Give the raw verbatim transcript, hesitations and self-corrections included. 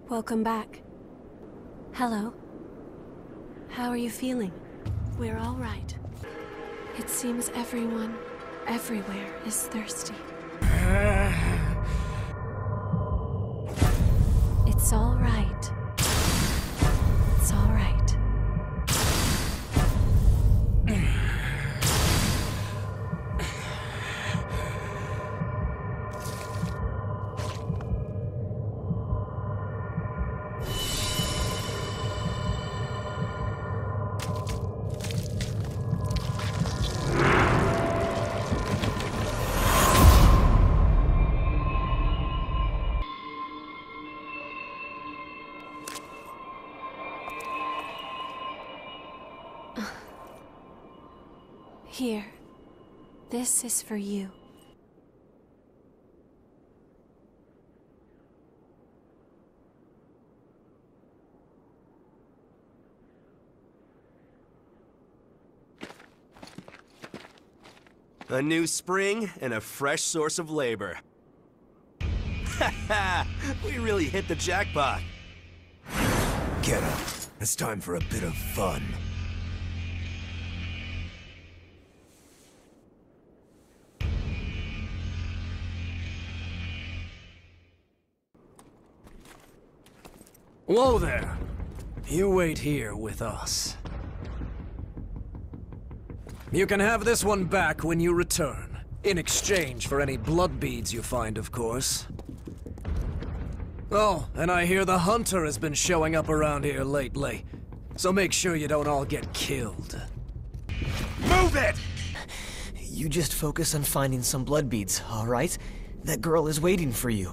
Welcome back. Hello. How are you feeling? We're all right. It seems everyone, everywhere, is thirsty. It's all right. It's all right. Here. This is for you. A new spring and a fresh source of labor. Ha ha! We really hit the jackpot. Get up. It's time for a bit of fun. Whoa there. You wait here with us. You can have this one back when you return. In exchange for any blood beads you find, of course. Oh, and I hear the hunter has been showing up around here lately. So make sure you don't all get killed. Move it! You just focus on finding some blood beads, all right? That girl is waiting for you.